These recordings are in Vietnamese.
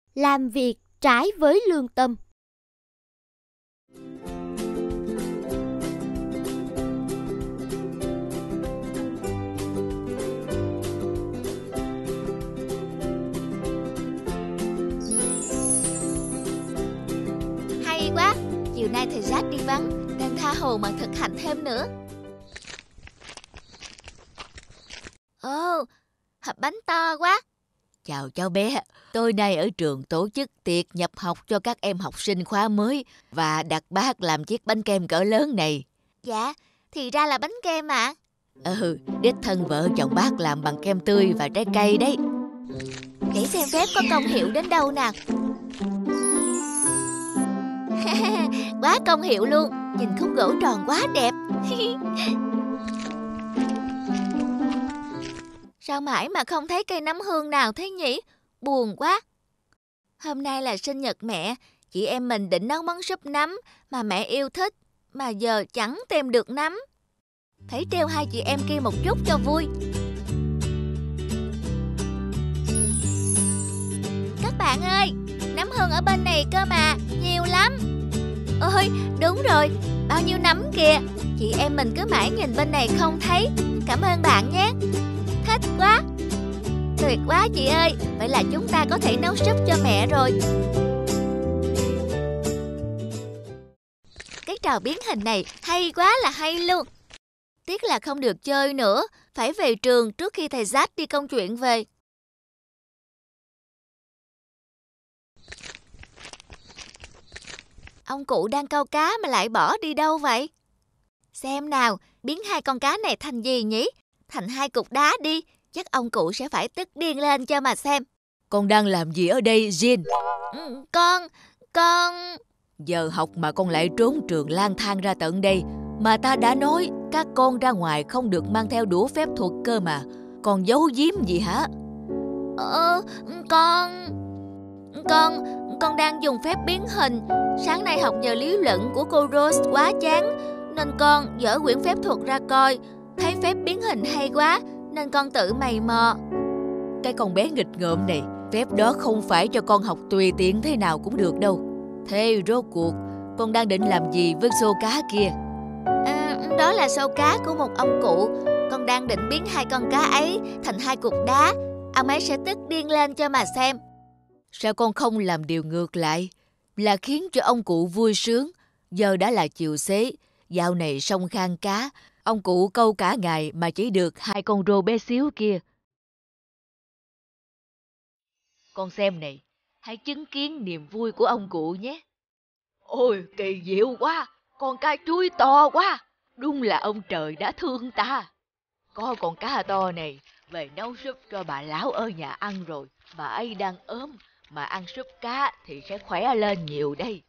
Làm việc trái với lương tâm. Hay quá, chiều nay thầy Jack đi vắng nên tha hồ mà thực hành thêm nữa. Ồ, hộp bánh to quá. Chào cháu bé, tôi nay ở trường tổ chức tiệc nhập học cho các em học sinh khóa mới và đặt bác làm chiếc bánh kem cỡ lớn này. Dạ, thì ra là bánh kem ạ. Đích thân vợ chồng bác làm bằng kem tươi và trái cây đấy. Để xem phép có công hiệu đến đâu nào. Quá công hiệu luôn, nhìn khúc gỗ tròn quá đẹp. Sao mãi mà không thấy cây nấm hương nào thế nhỉ? Buồn quá. Hôm nay là sinh nhật mẹ, chị em mình định nấu món súp nấm mà mẹ yêu thích, mà giờ chẳng tìm được nấm. Phải treo hai chị em kia một chút cho vui. Các bạn ơi, nấm hương ở bên này cơ mà, nhiều lắm. Ôi, đúng rồi, bao nhiêu nấm kìa. Chị em mình cứ mãi nhìn bên này không thấy. Cảm ơn bạn nhé. Thích quá. Tuyệt quá chị ơi, vậy là chúng ta có thể nấu súp cho mẹ rồi. Cái trò biến hình này hay quá là hay luôn. Tiếc là không được chơi nữa, phải về trường trước khi thầy Jack đi công chuyện về. Ông cụ đang câu cá mà lại bỏ đi đâu vậy? Xem nào, biến hai con cá này thành gì nhỉ? Thành hai cục đá đi, chắc ông cụ sẽ phải tức điên lên cho mà xem. Con đang làm gì ở đây, Jin? Con... Giờ học mà con lại trốn trường lang thang ra tận đây. Mà ta đã nói các con ra ngoài không được mang theo đũa phép thuật cơ mà. Con giấu giếm gì hả? Con đang dùng phép biến hình. Sáng nay học giờ lý luận của cô Rose quá chán, nên con dở quyển phép thuật ra coi. Thấy phép biến hình hay quá, nên con tự mày mò. Cái con bé nghịch ngợm này, phép đó không phải cho con học tùy tiện thế nào cũng được đâu. Thế rốt cuộc, con đang định làm gì với xô cá kia? Đó là xô cá của một ông cụ. Con đang định biến hai con cá ấy thành hai cục đá. Ông ấy sẽ tức điên lên cho mà xem. Sao con không làm điều ngược lại, là khiến cho ông cụ vui sướng? Giờ đã là chiều xế, dạo này sông Khang cá, ông cụ câu cả ngày mà chỉ được hai con rô bé xíu kia. Con xem này, hãy chứng kiến niềm vui của ông cụ nhé. Ôi, kỳ diệu quá, con cá chuối to quá, đúng là ông trời đã thương ta. Có con cá to này, về nấu súp cho bà lão ở nhà ăn rồi, bà ấy đang ốm, mà ăn súp cá thì sẽ khỏe lên nhiều đây.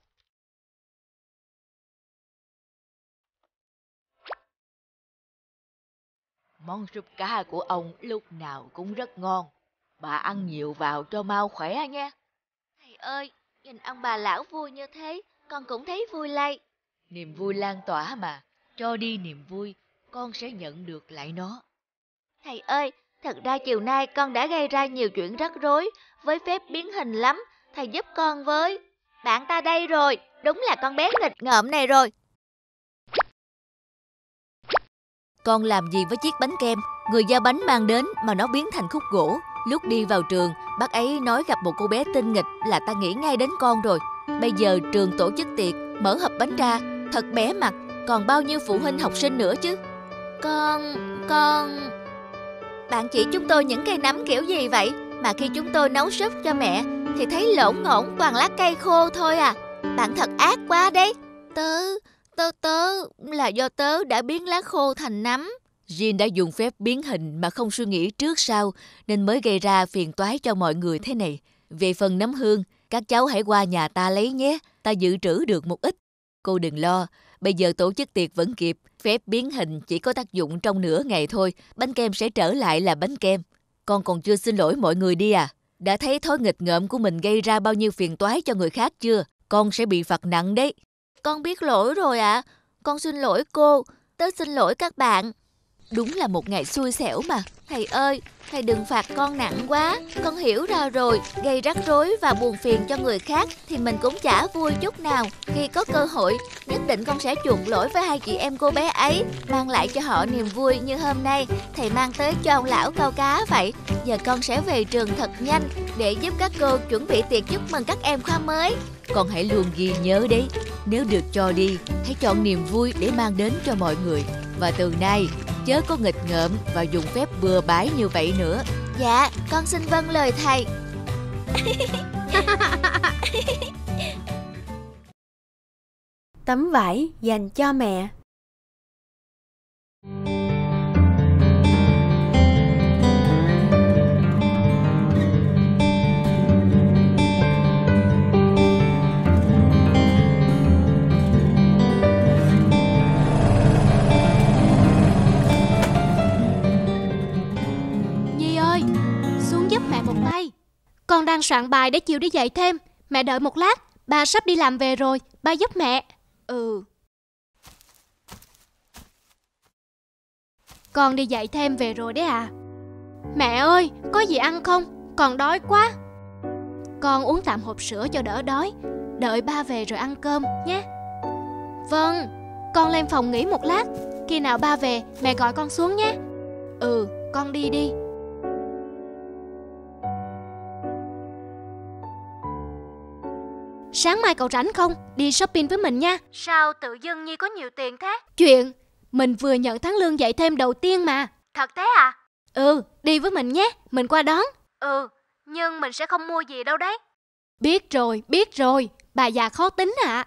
Món súp cá của ông lúc nào cũng rất ngon. Bà ăn nhiều vào cho mau khỏe nha. Thầy ơi, nhìn ông bà lão vui như thế, con cũng thấy vui lây. Niềm vui lan tỏa mà, cho đi niềm vui, con sẽ nhận được lại nó. Thầy ơi, thật ra chiều nay con đã gây ra nhiều chuyện rắc rối với phép biến hình lắm. Thầy giúp con với. Bạn ta đây rồi, đúng là con bé nghịch ngợm này rồi. Con làm gì với chiếc bánh kem? Người giao bánh mang đến mà nó biến thành khúc gỗ. Lúc đi vào trường, bác ấy nói gặp một cô bé tinh nghịch là ta nghĩ ngay đến con rồi. Bây giờ trường tổ chức tiệc, mở hộp bánh ra, thật bé mặt, còn bao nhiêu phụ huynh học sinh nữa chứ? Con... Bạn chỉ chúng tôi những cây nấm kiểu gì vậy? Mà khi chúng tôi nấu súp cho mẹ thì thấy lổn ngổn toàn lá cây khô thôi à. Bạn thật ác quá đấy. Tớ là do tớ đã biến lá khô thành nấm. Jin đã dùng phép biến hình mà không suy nghĩ trước sau nên mới gây ra phiền toái cho mọi người thế này. Về phần nấm hương, các cháu hãy qua nhà ta lấy nhé, ta dự trữ được một ít. Cô đừng lo, bây giờ tổ chức tiệc vẫn kịp, phép biến hình chỉ có tác dụng trong nửa ngày thôi, bánh kem sẽ trở lại là bánh kem. Con còn chưa xin lỗi mọi người đi à? Đã thấy thói nghịch ngợm của mình gây ra bao nhiêu phiền toái cho người khác chưa? Con sẽ bị phạt nặng đấy. Con biết lỗi rồi ạ. Con xin lỗi cô, tớ xin lỗi các bạn. Đúng là một ngày xui xẻo mà. Thầy ơi, thầy đừng phạt con nặng quá. Con hiểu ra rồi, gây rắc rối và buồn phiền cho người khác thì mình cũng chả vui chút nào. Khi có cơ hội, nhất định con sẽ chuộc lỗi với hai chị em cô bé ấy, mang lại cho họ niềm vui như hôm nay thầy mang tới cho ông lão câu cá vậy. Giờ con sẽ về trường thật nhanh để giúp các cô chuẩn bị tiệc chúc mừng các em khóa mới. Con hãy luôn ghi nhớ đấy, nếu được cho đi, hãy chọn niềm vui để mang đến cho mọi người. Và từ nay, chớ có nghịch ngợm và dùng phép bừa bãi như vậy nữa. Dạ, con xin vâng lời thầy. Tấm vải dành cho mẹ. Nhi ơi, xuống giúp mẹ một tay. Con đang soạn bài để chiều đi dạy thêm. Mẹ đợi một lát, ba sắp đi làm về rồi, ba giúp mẹ. Ừ. Con đi dạy thêm về rồi đấy à? Mẹ ơi, có gì ăn không? Con đói quá. Con uống tạm hộp sữa cho đỡ đói. Đợi ba về rồi ăn cơm nhé. Vâng, con lên phòng nghỉ một lát. Khi nào ba về, mẹ gọi con xuống nhé. Ừ, con đi đi. Sáng mai cậu rảnh không? Đi shopping với mình nha. Sao tự dưng Nhi có nhiều tiền thế? Chuyện, mình vừa nhận tháng lương dạy thêm đầu tiên mà. Thật thế à? Ừ, đi với mình nhé, mình qua đón. Ừ, nhưng mình sẽ không mua gì đâu đấy. Biết rồi, bà già khó tính ạ.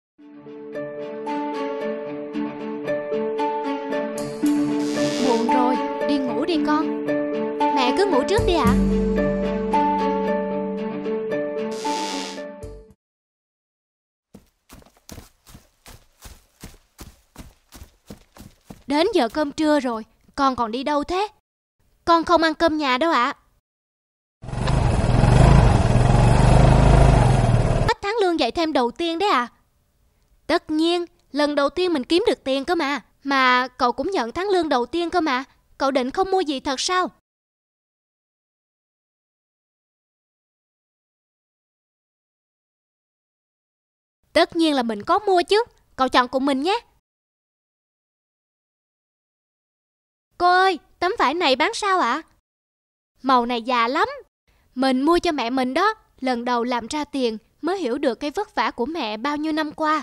Muộn rồi, đi ngủ đi con. Mẹ cứ ngủ trước đi ạ. Đến giờ cơm trưa rồi, con còn đi đâu thế? Con không ăn cơm nhà đâu ạ. Bắt tháng lương dạy thêm đầu tiên đấy à? Tất nhiên, lần đầu tiên mình kiếm được tiền cơ mà. Mà cậu cũng nhận tháng lương đầu tiên cơ mà. Cậu định không mua gì thật sao? Tất nhiên là mình có mua chứ. Cậu chọn cùng mình nhé. Cô ơi, tấm vải này bán sao ạ? Màu này già lắm. Mình mua cho mẹ mình đó. Lần đầu làm ra tiền mới hiểu được cái vất vả của mẹ bao nhiêu năm qua.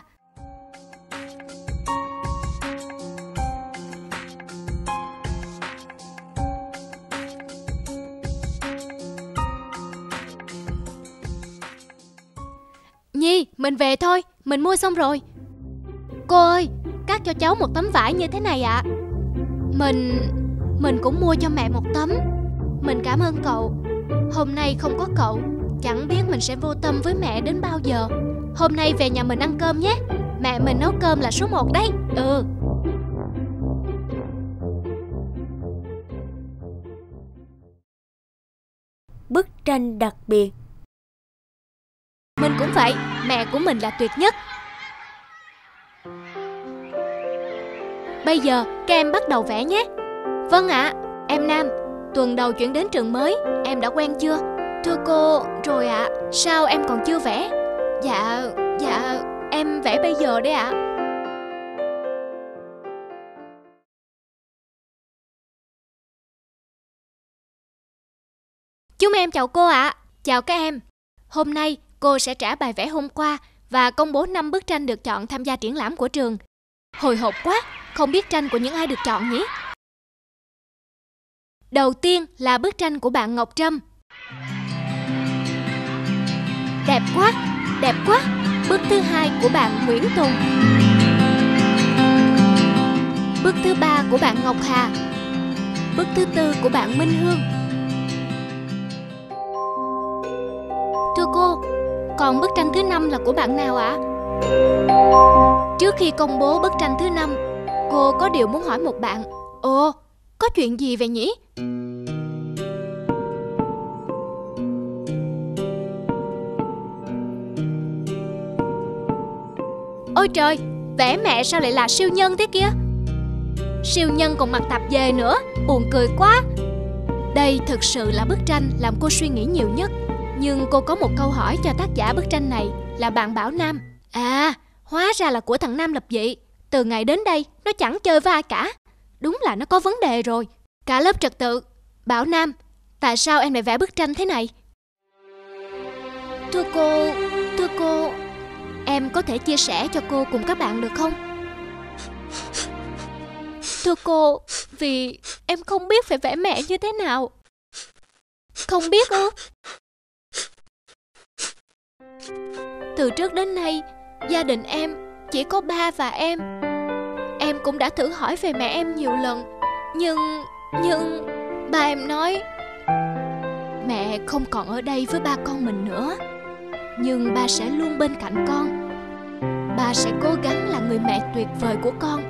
Nhi, mình về thôi. Mình mua xong rồi. Cô ơi, cắt cho cháu một tấm vải như thế này ạ. Mình cũng mua cho mẹ một tấm. Mình cảm ơn cậu. Hôm nay không có cậu, chẳng biết mình sẽ vô tâm với mẹ đến bao giờ. Hôm nay về nhà mình ăn cơm nhé. Mẹ mình nấu cơm là số 1 đấy. Ừ. Bức tranh đặc biệt. Mình cũng vậy, mẹ của mình là tuyệt nhất. Bây giờ các em bắt đầu vẽ nhé. Vâng ạ. Em Nam, tuần đầu chuyển đến trường mới, em đã quen chưa? Thưa cô, rồi ạ. Sao em còn chưa vẽ? Dạ, em vẽ bây giờ đấy ạ. Chúng em chào cô ạ. Chào các em. Hôm nay cô sẽ trả bài vẽ hôm qua và công bố 5 bức tranh được chọn tham gia triển lãm của trường. Hồi hộp quá, không biết tranh của những ai được chọn nhỉ? Đầu tiên là bức tranh của bạn Ngọc Trâm. Đẹp quá, đẹp quá. Bức thứ hai của bạn Nguyễn Tùng. Bức thứ ba của bạn Ngọc Hà. Bức thứ tư của bạn Minh Hương. Thưa cô, còn bức tranh thứ 5 là của bạn nào ạ? Trước khi công bố bức tranh thứ 5, cô có điều muốn hỏi một bạn. Ồ, có chuyện gì vậy nhỉ? Ôi trời, vẽ mẹ sao lại là siêu nhân thế kia? siêu nhân còn mặc tạp dề nữa, buồn cười quá. Đây thực sự là bức tranh làm cô suy nghĩ nhiều nhất. Nhưng cô có một câu hỏi cho tác giả bức tranh này là bạn Bảo Nam. À, hóa ra là của thằng Nam Lập Dị. Từ ngày đến đây, nó chẳng chơi với ai cả. Đúng là nó có vấn đề rồi. Cả lớp trật tự. Bảo Nam, tại sao em lại vẽ bức tranh thế này? Thưa cô, em có thể chia sẻ cho cô cùng các bạn được không? Thưa cô, vì em không biết phải vẽ mẹ như thế nào. Không biết ư? Từ trước đến nay, gia đình em chỉ có ba và em. Em cũng đã thử hỏi về mẹ em nhiều lần. Nhưng ba em nói mẹ không còn ở đây với ba con mình nữa. Nhưng ba sẽ luôn bên cạnh con. Ba sẽ cố gắng là người mẹ tuyệt vời của con.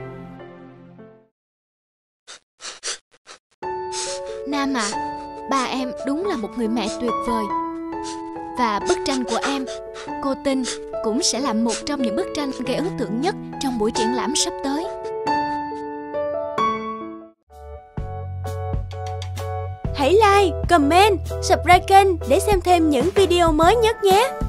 Nam à, ba em đúng là một người mẹ tuyệt vời. Và bức tranh của em, cô tin cũng sẽ là một trong những bức tranh gây ấn tượng nhất trong buổi triển lãm sắp tới. Hãy like, comment, subscribe kênh để xem thêm những video mới nhất nhé.